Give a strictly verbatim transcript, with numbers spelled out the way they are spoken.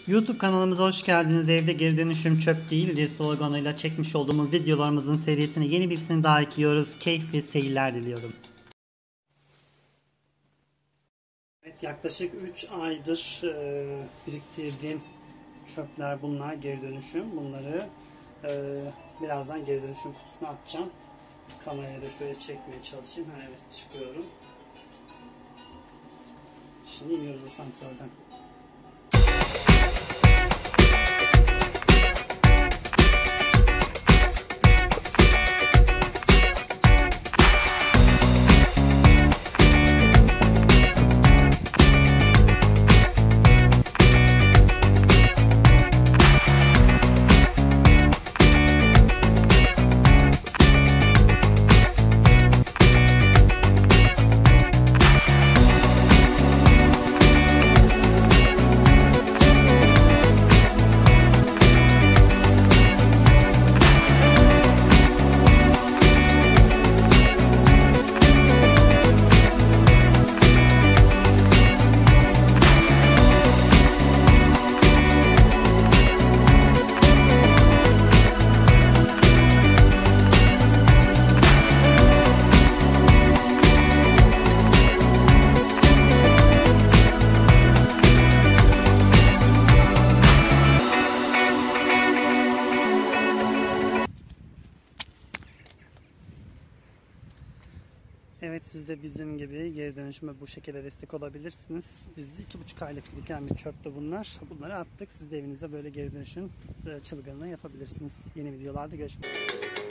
YouTube kanalımıza hoş geldiniz. Evde geri dönüşüm çöp değildir sloganıyla çekmiş olduğumuz videolarımızın serisine yeni birisini daha ekliyoruz. Keyifli seyirler diliyorum. Evet, yaklaşık üç aydır e, biriktirdiğim çöpler bunlar, geri dönüşüm. Bunları e, birazdan geri dönüşüm kutusuna atacağım. Kamerayı da şöyle çekmeye çalışayım. Ha, evet, çıkıyorum. Şimdi iniyoruz asansörden. Evet, siz de bizim gibi geri dönüşüme bu şekilde destek olabilirsiniz. Biz iki buçuk aylık biriken bir çöptü bunlar. Bunları attık. Siz de evinize böyle geri dönüşüm çılgınlığı yapabilirsiniz. Yeni videolarda görüşmek üzere.